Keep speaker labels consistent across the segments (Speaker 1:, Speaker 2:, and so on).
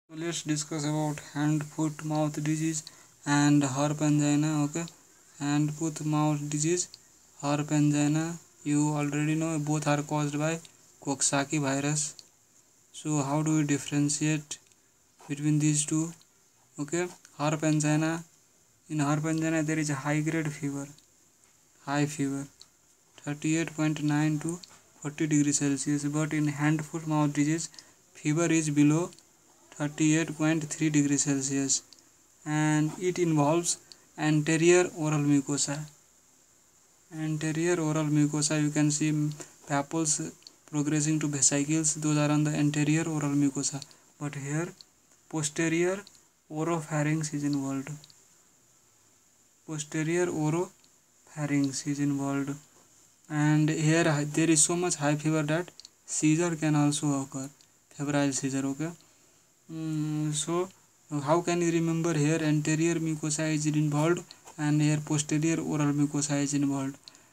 Speaker 1: So let's discuss about hand, foot, mouth disease and herpes angina. Okay, hand, foot, mouth disease, herpes angina. You already know both are caused by Coxsackie virus. So how do we differentiate between these two? Okay, herpes angina. In herpes angina there is a high grade fever, high fever, 38.9 to 40 degrees Celsius. But in hand, foot, mouth disease, fever is below 38.3 degrees Celsius, and it involves anterior oral mucosa. Anterior oral mucosa, you can see papules progressing to vesicles, those are on the anterior oral mucosa. But here posterior oropharynx is involved. Posterior oropharynx is involved, and here there is so much high fever that seizure can also occur, febrile seizure. Okay. So how can you remember? Here anterior mucosa is involved and here posterior oral mucosa is involved.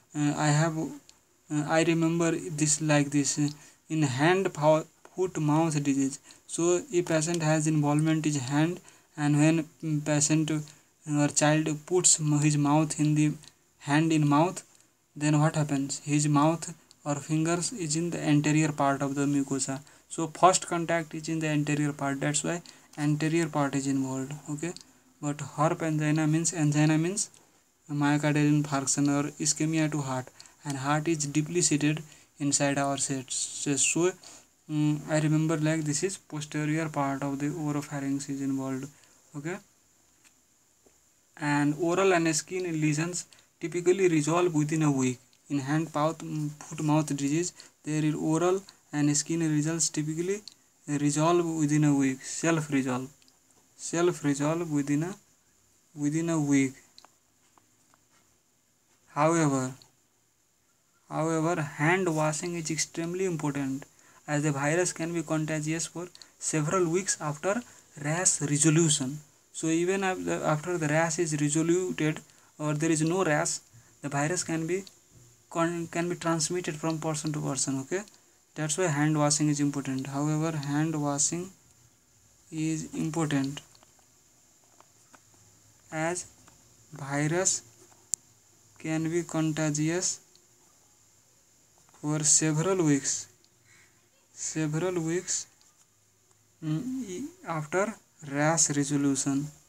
Speaker 1: I remember this like this in hand, foot, mouth disease. So if patient has involvement is hand, and when patient or child puts his mouth in the hand in mouth, then what happens? His mouth or fingers is in the anterior part of the mucosa. So first contact is in the anterior part, that's why anterior part is involved. Okay, but herpes angina means myocardial infarction or ischemia to heart, and heart is deeply seated inside our chest. So I remember like this is posterior part of the oropharynx is involved. Okay, and oral and skin lesions typically resolve within a week. In hand, foot, mouth disease, there is oral and skin results typically resolve within a week. Self-resolve within a week. However, hand washing is extremely important, as the virus can be contagious for several weeks after rash resolution. So even after the rash is resoluted or there is no rash, the virus can be transmitted from person to person. Okay, that's why hand washing is important. However, hand washing is important as virus can be contagious for several weeks after rash resolution.